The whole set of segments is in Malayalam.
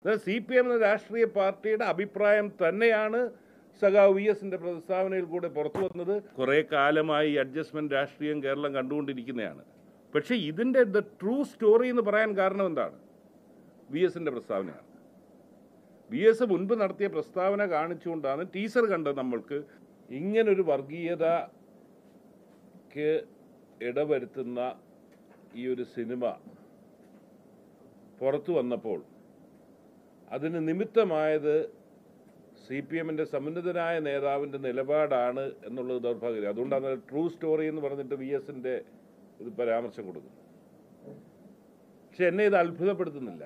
CPM എന്ന രാഷ്ട്രീയ പാർട്ടിയുടെ അഭിപ്രായം തന്നെയാണ് സഖാവ് VSന്റെ പ്രസ്താവനയിൽ കൂടെ പുറത്തു വന്നത്. കുറേ കാലമായി അഡ്ജസ്റ്റ്മെന്റ് രാഷ്ട്രീയം കേരളം കണ്ടുകൊണ്ടിരിക്കുന്നതാണ്. പക്ഷേ ഇതിൻ്റെ ട്രൂ സ്റ്റോറി എന്ന് പറയാൻ കാരണം എന്താണ്? VSന്റെ പ്രസ്താവനയാണ്. VS മുൻപ് നടത്തിയ പ്രസ്താവന കാണിച്ചുകൊണ്ടാണ് ടീസർ കണ്ടത്. നമ്മൾക്ക് ഇങ്ങനൊരു വർഗീയതയ്ക്ക് ഇടവരുത്തുന്ന ഈ ഒരു സിനിമ പുറത്തു വന്നപ്പോൾ അതിന് നിമിത്തമായത് CPMന്റെ സമുന്നതനായ നേതാവിൻ്റെ നിലപാടാണ് എന്നുള്ളത് ദൗർഭാഗ്യം. അതുകൊണ്ടാണ് ട്രൂ സ്റ്റോറി എന്ന് പറഞ്ഞിട്ട് VSന്റെ ഇത് പരാമർശം കൊടുക്കുന്നത്. പക്ഷെ എന്നെ ഇത് അത്ഭുതപ്പെടുത്തുന്നില്ല.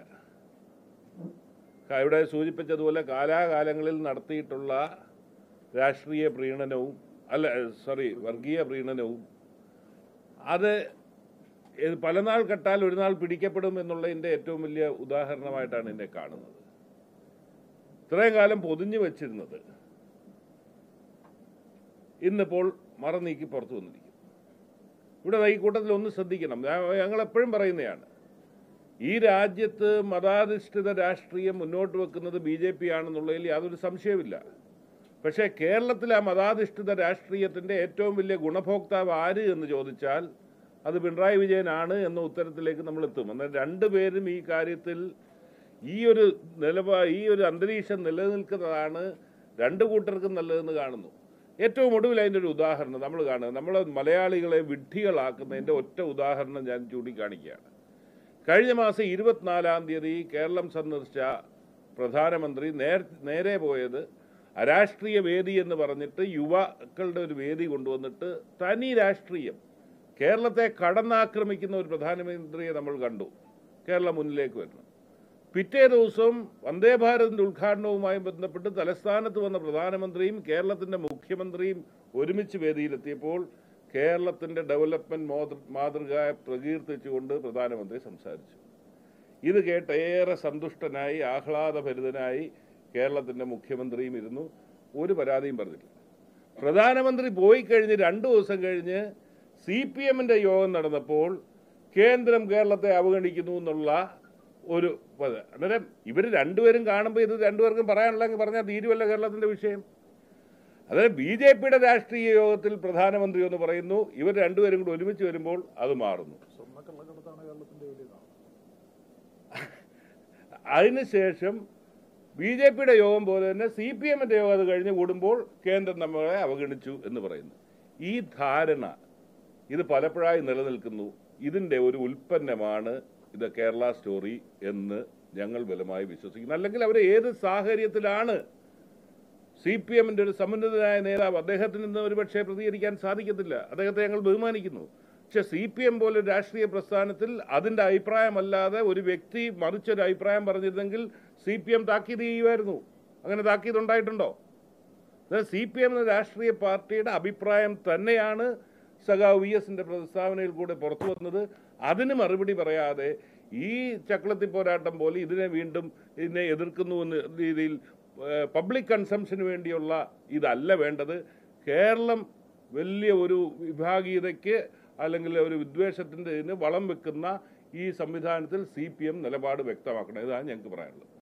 ഇവിടെ സൂചിപ്പിച്ചതുപോലെ കാലാകാലങ്ങളിൽ നടത്തിയിട്ടുള്ള രാഷ്ട്രീയ പ്രീണനവും വർഗീയ പ്രീണനവും അത് പല നാൾ കെട്ടാൽ ഒരു നാൾ പിടിക്കപ്പെടും എന്നുള്ളതിൻ്റെ ഏറ്റവും വലിയ ഉദാഹരണമായിട്ടാണ് എന്നെ കാണുന്നത്. ഇത്രയും കാലം പൊതിഞ്ഞു വച്ചിരുന്നത് ഇന്നിപ്പോൾ മറനീക്കി പുറത്തു വന്നിരിക്കും. ഇവിടെ ഈ കൂട്ടത്തിൽ ഒന്ന് ശ്രദ്ധിക്കണം. ഞങ്ങൾ എപ്പോഴും പറയുന്നതാണ്, ഈ രാജ്യത്ത് മതാധിഷ്ഠിത രാഷ്ട്രീയം മുന്നോട്ട് വെക്കുന്നത് BJP ആണെന്നുള്ളതിൽ യാതൊരു സംശയമില്ല. പക്ഷേ കേരളത്തിലെ ആ മതാധിഷ്ഠിത രാഷ്ട്രീയത്തിൻ്റെ ഏറ്റവും വലിയ ഗുണഭോക്താവ് ആര് എന്ന് ചോദിച്ചാൽ അത് പിണറായി വിജയനാണ് എന്ന ഉത്തരത്തിലേക്ക് നമ്മൾ എത്തും. എന്നാൽ രണ്ടുപേരും ഈ കാര്യത്തിൽ ഈ ഒരു അന്തരീക്ഷം നിലനിൽക്കുന്നതാണ് രണ്ടു കൂട്ടർക്കും നല്ലതെന്ന് കാണുന്നു. ഏറ്റവും ഒടുവിൽ അതിൻ്റെ ഒരു ഉദാഹരണം നമ്മൾ കാണുന്നത്, നമ്മൾ മലയാളികളെ വിഡ്ഢികളാക്കുന്നതിൻ്റെ ഒറ്റ ഉദാഹരണം ഞാൻ ചൂണ്ടിക്കാണിക്കുകയാണ്. കഴിഞ്ഞ മാസം 24-ാം തീയതി കേരളം സന്ദർശിച്ച പ്രധാനമന്ത്രി നേരെ പോയത് അരാഷ്ട്രീയ വേദി എന്ന് പറഞ്ഞിട്ട് യുവാക്കളുടെ ഒരു വേദി കൊണ്ടുവന്നിട്ട് തനി രാഷ്ട്രീയം കേരളത്തെ കടന്നാക്രമിക്കുന്ന ഒരു പ്രധാനമന്ത്രിയെ നമ്മൾ കണ്ടു. കേരളം മുന്നിലേക്ക് വരുന്നു. പിറ്റേ ദിവസം വന്ദേ ഭാരതിൻ്റെ ഉദ്ഘാടനവുമായി ബന്ധപ്പെട്ട് തലസ്ഥാനത്ത് വന്ന പ്രധാനമന്ത്രിയും കേരളത്തിൻ്റെ മുഖ്യമന്ത്രിയും ഒരുമിച്ച് വേദിയിലെത്തിയപ്പോൾ കേരളത്തിൻ്റെ ഡെവലപ്മെൻറ്റ് മാതൃക പ്രകീർത്തിച്ചുകൊണ്ട് പ്രധാനമന്ത്രി സംസാരിച്ചു. ഇത് കേട്ട് ഏറെ സന്തുഷ്ടനായി ആഹ്ലാദഭരിതനായി കേരളത്തിൻ്റെ മുഖ്യമന്ത്രിയും ഇരുന്നു. ഒരു പരാതിയും പറഞ്ഞിട്ടില്ല. പ്രധാനമന്ത്രി പോയി കഴിഞ്ഞ് 2 ദിവസം കഴിഞ്ഞ് CPMന്റെ യോഗം നടന്നപ്പോൾ കേന്ദ്രം കേരളത്തെ അവഗണിക്കുന്നു എന്നുള്ള ഒരു അന്നേരം ഇവർ രണ്ടുപേരും കാണുമ്പോൾ ഇത് രണ്ടുപേർക്കും പറയാനുള്ളതെങ്കിൽ പറഞ്ഞാൽ തീരുവല്ല കേരളത്തിൻ്റെ വിഷയം. അതായത് BJPയുടെ രാഷ്ട്രീയ യോഗത്തിൽ പ്രധാനമന്ത്രി എന്ന് പറയുന്നു, ഇവർ രണ്ടുപേരും കൂടി ഒരുമിച്ച് വരുമ്പോൾ അത് മാറുന്നു. അതിനുശേഷം BJPയുടെ യോഗം പോലെ തന്നെ CPMന്റെ യോഗം അത് കഴിഞ്ഞ് കൂടുമ്പോൾ കേന്ദ്രം നമ്മളെ അവഗണിച്ചു എന്ന് പറയുന്നു. ഈ ധാരണ ഇത് പലപ്പോഴായി നിലനിൽക്കുന്നു. ഇതിൻ്റെ ഒരു ഉൽപ്പന്നമാണ് ഇത് കേരള സ്റ്റോറി എന്ന് ഞങ്ങൾ ബലമായി വിശ്വസിക്കുന്നു. അല്ലെങ്കിൽ അവർ ഏത് സാഹചര്യത്തിലാണ് CPMന്റെ ഒരു സമുന്നതനായ നേതാവ്, അദ്ദേഹത്തിന് ഇന്ന് ഒരുപക്ഷെ പ്രതികരിക്കാൻ സാധിക്കത്തില്ല, അദ്ദേഹത്തെ ഞങ്ങൾ ബഹുമാനിക്കുന്നു. പക്ഷെ CPM പോലെ രാഷ്ട്രീയ പ്രസ്ഥാനത്തിൽ അതിൻ്റെ അഭിപ്രായമല്ലാതെ ഒരു വ്യക്തി മറിച്ചൊരു അഭിപ്രായം പറഞ്ഞിരുന്നെങ്കിൽ CPM താക്കീത് ചെയ്യുമായിരുന്നു. അങ്ങനെ താക്കീത് ഉണ്ടായിട്ടുണ്ടോ? CPM എന്ന രാഷ്ട്രീയ പാർട്ടിയുടെ അഭിപ്രായം തന്നെയാണ് സഖാവ് VSന്റെ പ്രസ്താവനയിൽ കൂടെ പുറത്തു വന്നത്. അതിന് മറുപടി പറയാതെ ഈ ചക്രത്തി പോരാട്ടം പോലെ ഇതിനെ എതിർക്കുന്നു എന്ന രീതിയിൽ പബ്ലിക് കൺസംഷന് വേണ്ടിയുള്ള ഇതല്ല വേണ്ടത്. കേരളം വലിയ ഒരു വിഭാഗീയതയ്ക്ക് അല്ലെങ്കിൽ ഒരു വിദ്വേഷത്തിൻ്റെ വളം വെക്കുന്ന ഈ സംവിധാനത്തിൽ CPM നിലപാട് വ്യക്തമാക്കണം. ഇതാണ് ഞങ്ങൾക്ക് പറയാനുള്ളത്.